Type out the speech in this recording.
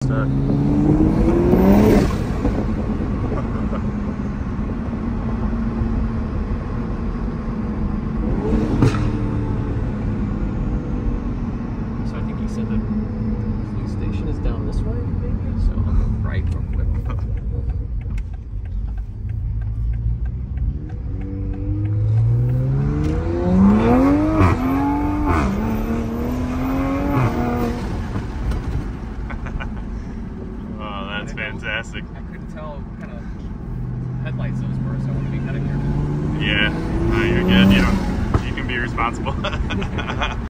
stuck. So I think he said the police station is down this way, maybe? So I'll go right real quick. Oh, that's fantastic. I couldn't tell what kind of headlights those were, so I want to be kind of careful. Yeah, no, you're good. You can be responsible.